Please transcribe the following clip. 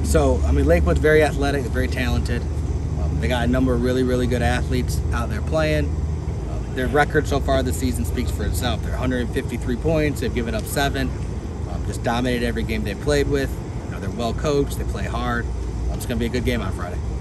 So, I mean, Lakewood's very athletic, very talented. They got a number of really, really good athletes out there playing. Their record so far this season speaks for itself. They're 153 points. They've given up 7. Just dominated every game they played with. They're well coached. They play hard. It's going to be a good game on Friday.